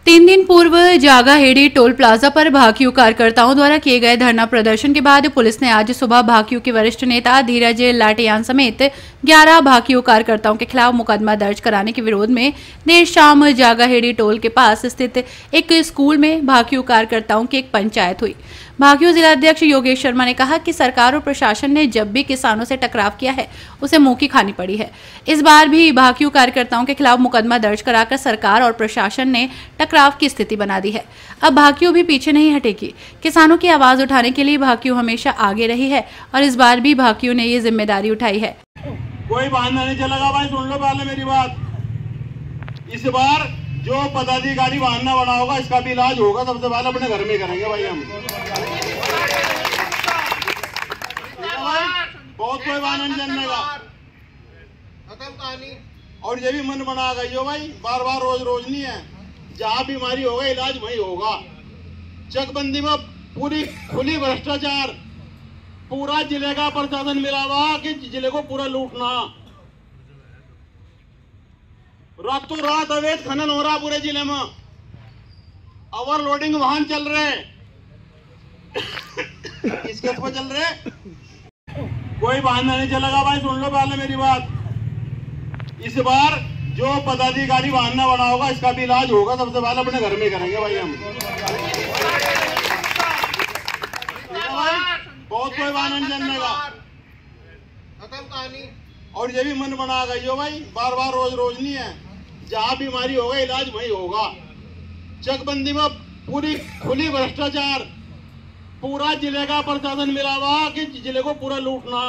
3 दिन पूर्व जागाहेड़ी toll plaza पर भाकियू कार्यकर्ताओं द्वारा किए गए धरना प्रदर्शन के बाद पुलिस ने आज सुबह भाकियू के वरिष्ठ नेता धीरज लाटियान समेत 11 भाकियू कार्यकर्ताओं के खिलाफ मुकदमा दर्ज कराने के विरोध में देर शाम जागाहेड़ी टोल के पास स्थित एक स्कूल में भाकियू कार्यकर्ताओं की एक पंचायत हुई। भाकियू जिलाध्यक्ष योगेश शर्मा ने कहा कि सरकार और प्रशासन ने जब भी किसानों से टकराव किया है उसे मुंह की खानी पड़ी है। इस बार भी भाकियू कार्यकर्ताओं के खिलाफ मुकदमा दर्ज कराकर सरकार और प्रशासन ने टकराव की स्थिति बना दी है। अब भाकियू भी पीछे नहीं हटेगी। किसानों की आवाज उठाने के लिए भाकियू हमेशा आगे रही है और इस बार भी भाकियू ने ये जिम्मेदारी उठाई है। कोई बहाना नहीं चलेगा भाई, सुन लो पहले मेरी बात। इस बार जो पदाधिकारी बहाना बना होगा इसका भी इलाज होगा। सबसे पहले अपने घर में करेंगे भाई हम। बहुत कोई बहाना नहीं चलने का, खत्म कहानी। और ये भी मन बना गई हो भाई, बार बार रोज रोज नहीं है। जहाँ बीमारी होगा इलाज वही होगा। चकबंदी में पूरी खुली भ्रष्टाचार, पूरा जिले का प्रशासन मिला हुआ कि जिले को पूरा लूटना। रातों रात अवैध खनन हो रहा पूरे जिले में, ओवरलोडिंग वाहन चल रहे किसके पर चल रहे। कोई बहाना नहीं चलेगा भाई, सुन लो पहले मेरी बात। इस बार जो पदाधिकारी बहाना बना होगा इसका भी इलाज होगा। सबसे पहले अपने घर में करेंगे भाई हम। बहुत कोई बहाना नहीं चलने का, खत्म कहानी। और ये भी मन बना गई हो भाई, बार बार रोज रोज नहीं है। जहाँ बीमारी होगा इलाज वही होगा। चकबंदी में पूरी खुली भ्रष्टाचार, पूरा जिले का प्रशासन मिला हुआ कि जिले को पूरा लूटना।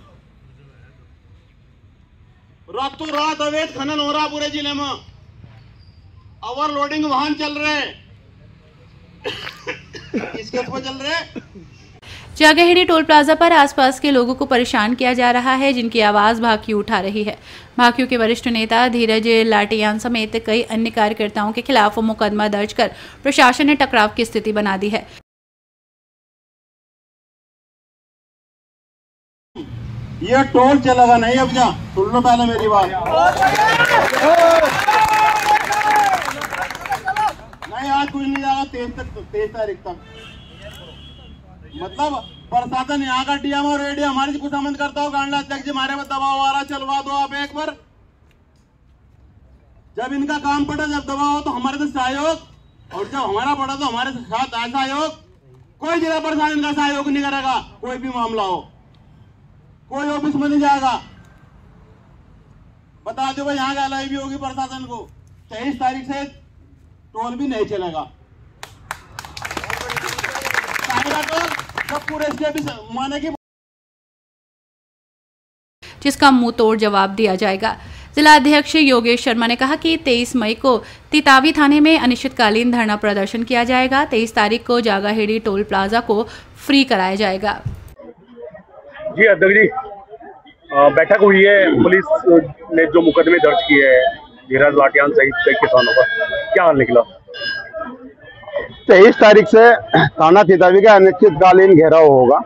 रातों रात अवैध खनन हो रहा पूरे जिले में, ओवरलोडिंग वाहन चल रहे किसके पर चल रहे। जागाहेड़ी टोल प्लाजा पर आसपास के लोगों को परेशान किया जा रहा है, जिनकी आवाज भाकियू उठा रही है। भाकियू के वरिष्ठ नेता धीरज लाटियान समेत कई अन्य कार्यकर्ताओं के खिलाफ मुकदमा दर्ज कर प्रशासन ने टकराव की स्थिति बना दी है। ये टोल चलेगा नहीं अब। जा सुन लो पहले मेरी बात। नहीं आज कुछ नहीं जाएगा, 23 तारीख तक। मतलब प्रशासन यहाँ का डीएम और एडीएम हमारे से कुछ संबंध करता हो। गांडा अध्यक्ष जी हमारे में दबाव आ रहा, चलवा दो आप एक बार। जब इनका काम पड़ा, जब दबाव हो तो हमारे से सहयोग, और जब हमारा पड़ा तो हमारे साथ असहयोग। कोई जिला प्रशासन का सहयोग नहीं करेगा। कोई भी मामला हो, कोई ऑफिस में नहीं जाएगा। बता दो भाई, यहाँ गालाई भी होगी प्रशासन को। 23 तारीख से टोल भी नहीं चलेगा। पूरे माने की जिसका मुंह तोड़ जवाब दिया जाएगा। जिलाध्यक्ष योगेश शर्मा ने कहा कि 23 मई को तितावी थाने में अनिश्चितकालीन धरना प्रदर्शन किया जाएगा। 23 तारीख को जागाहेड़ी टोल प्लाजा को फ्री कराया जाएगा। जी अध्यक्ष जी, बैठक हुई है। पुलिस ने जो मुकदमे दर्ज किए हैं धीरज लाटियान सहित कई किसानों पर, क्या हाल निकला? 23 तारीख से थाना तितावी का अनिश्चितकालीन घेराव होगा।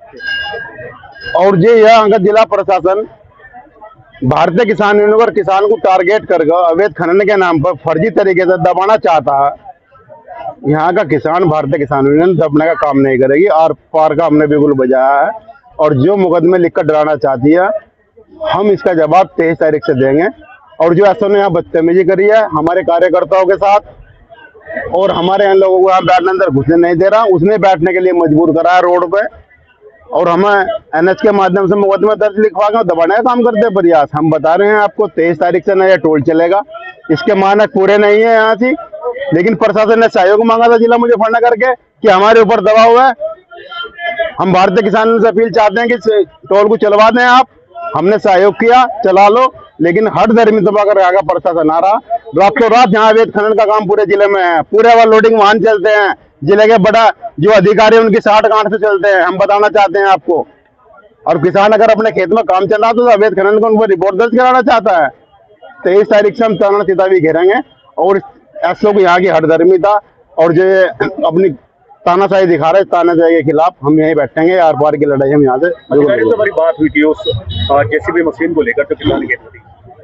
और जो यह अंगद जिला प्रशासन भारतीय किसान यूनियन और किसान को टारगेट कर अवैध खनन के नाम पर फर्जी तरीके से दबाना चाहता है। यहाँ का किसान भारतीय किसान यूनियन दबने का काम नहीं करेगी। आर पार का हमने बिल्कुल बजाया है। और जो मुकदमे लिखकर डराना चाहती है, हम इसका जवाब 23 तारीख से देंगे। और जो ऐसा ने यहाँ बदतमीजी करी है हमारे कार्यकर्ताओं के साथ, और हमारे यहाँ लोगों को यहाँ बैठने अंदर घुसने नहीं दे रहा, उसने बैठने के लिए मजबूर करा है रोड पे। और हमें एनएच के माध्यम से मुकदमा दर्ज लिखवा के दबाने का काम करते हैं प्रयास। हम बता रहे हैं आपको 23 तारीख से नया टोल चलेगा। इसके मानक पूरे नहीं है यहाँ से, लेकिन प्रशासन ने सहयोग मांगा था जिला मुजफ्फरनगर के कि हमारे ऊपर दबाव है। हम भारतीय किसानों से अपील चाहते हैं कि टोल को चलवा दें आप। हमने सहयोग किया, चला लो, लेकिन हर धर्मी दबाकर आगे प्रशासन आ रहा। रातों रात यहाँ अवैध खनन का काम पूरे जिले में है। पूरे ओवरलोडिंग वाहन चलते हैं। जिले के बड़ा जो अधिकारी उनकी 60 गांठ से चलते हैं। हम बताना चाहते हैं आपको। और किसान अगर अपने खेत में काम चल रहा तो अवैध खनन को उन पर रिपोर्ट दर्ज कराना चाहता है। 23 तारीख से हम थाना तितावी घेरेंगे और ऐसो को यहाँ की हरधर्मिता और जो अपनी तानाशाही दिखा रहे तानाशाही के खिलाफ हम यहीं बैठेंगे। आर पार की लड़ाई हम यहाँ से बात हुई थी उस जेसीबी मशीन को लेकर, तो किसान कहते थे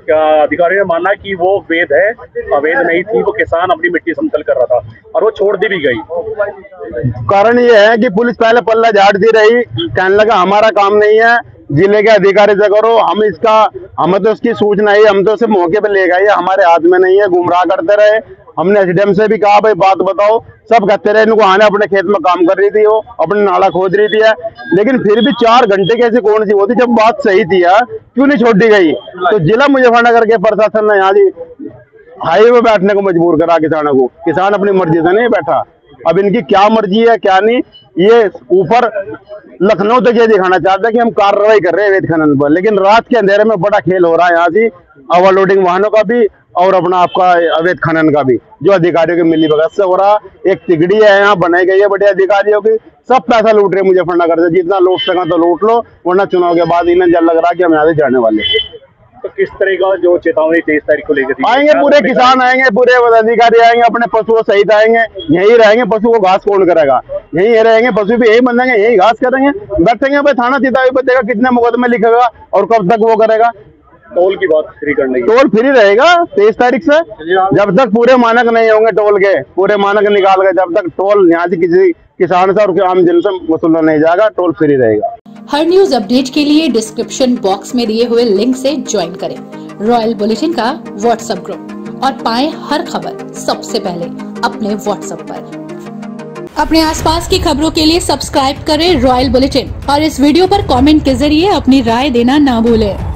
क्या अधिकारियों ने माना कि वो वैध है, अवैध नहीं थी, वो किसान अपनी मिट्टी समतल कर रहा था और वो छोड़ दी भी गई। कारण ये है कि पुलिस पहले पल्ला झाड़ती रही, कहने लगा हमारा काम नहीं है, जिले के अधिकारी से करो, हमें तो उसकी सूचना ही, हम तो उसे मौके पे ले गए, हमारे हाथ में नहीं है, गुमराह करते रहे। हमने एसडीएम से भी कहा भाई बात बताओ, सब कहते रहे इनको आने अपने खेत में काम कर रही थी, वो अपने नाला खोद रही थी, लेकिन फिर भी 4 घंटे की ऐसी कौन सी होती जब बात सही थी क्यों नहीं छोड़ दी गई? तो जिला मुजफ्फरनगर के प्रशासन ने यहाँ हाईवे में बैठने को मजबूर करा किसानों को। किसान अपनी मर्जी से नहीं बैठा, अब इनकी क्या मर्जी है क्या नहीं, ये ऊपर लखनऊ तक ये दिखाना चाहता है कि हम कार्रवाई कर रहे हैं अवैध खनन पर, लेकिन रात के अंधेरे में बड़ा खेल हो रहा है यहाँ से, ओवरलोडिंग वाहनों का भी और अपना आपका अवैध खनन का भी, जो अधिकारियों की मिली भगत से हो रहा। एक तिगड़ी है यहाँ बनाई गई है बड़े अधिकारियों की, सब पैसा लूट रहे मुजफ्फरनगर से, जितना लूट सका तो लूट लो, वरना चुनाव के बाद इन्हें जल लग रहा कि हम यहाँ से जाने वाले। तो किस तरह का जो चेतावनी 23 तारीख को लेकर आएंगे? पूरे किसान आएंगे, पूरे अधिकारी आएंगे, अपने पशुओं सहित आएंगे, यही रहेंगे। पशु को घास कौन करेगा? यही रहेंगे, पशु भी यही बनेंगे, यही घास करेंगे, बैठेंगे भाई थाना चितावी पे, देखा कितने मुकदमे लिखेगा और कब तक वो करेगा। टोल की बात फ्री करने की, टोल फ्री रहेगा 23 तारीख से, जब तक पूरे मानक नहीं होंगे टोल के, पूरे मानक निकाल के जब तक टोल यहाँ से किसी किसान से और आम जन से वसूला नहीं जाएगा, टोल फ्री रहेगा। हर न्यूज अपडेट के लिए डिस्क्रिप्शन बॉक्स में दिए हुए लिंक से ज्वाइन करें रॉयल बुलेटिन का व्हाट्सएप ग्रुप और पाएं हर खबर सबसे पहले अपने व्हाट्सएप पर। अपने आसपास की खबरों के लिए सब्सक्राइब करें रॉयल बुलेटिन और इस वीडियो पर कमेंट के जरिए अपनी राय देना ना भूलें।